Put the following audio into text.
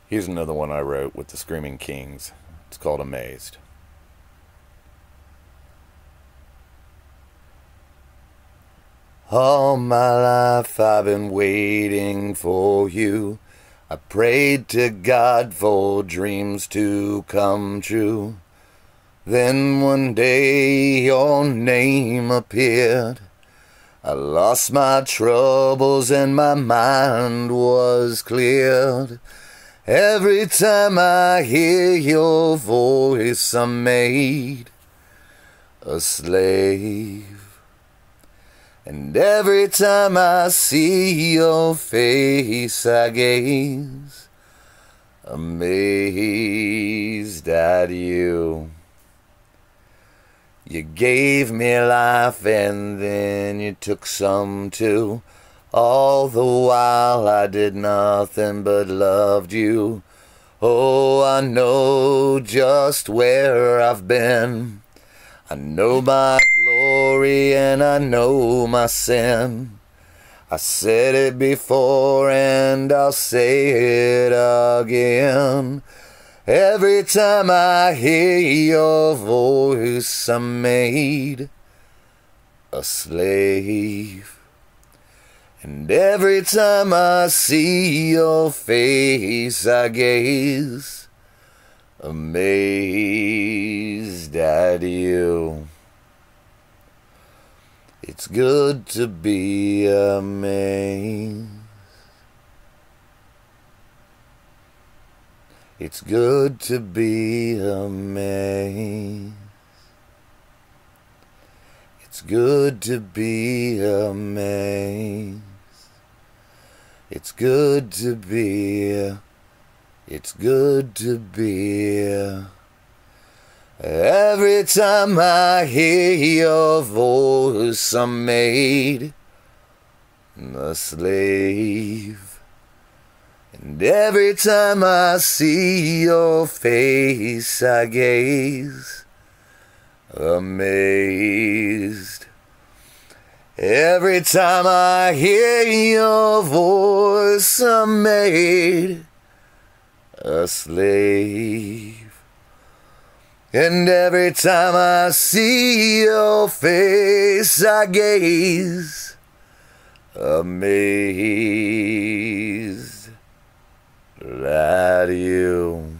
Here's another one I wrote with the Screaming Kings. It's called Amazed. All my life I've been waiting for you. I prayed to God for dreams to come true. Then one day your name appeared. I lost my troubles and my mind was cleared. Every time I hear your voice, I'm made a slave. And every time I see your face, I gaze amazed at you. You gave me life and then you took some too. All the while I did nothing but loved you. Oh, I know just where I've been. I know my glory and I know my sin. I said it before and I'll say it again. Every time I hear your voice, I'm made a slave. And every time I see your face, I gaze amazed at you. It's good to be amazed. It's good to be amazed. It's good to be amazed. It's good to be. It's good to be. Every time I hear your voice, I'm made a slave. And every time I see your face, I gaze amazed. Every time I hear your voice, I'm made a slave. And every time I see your face, I gaze amazed at you.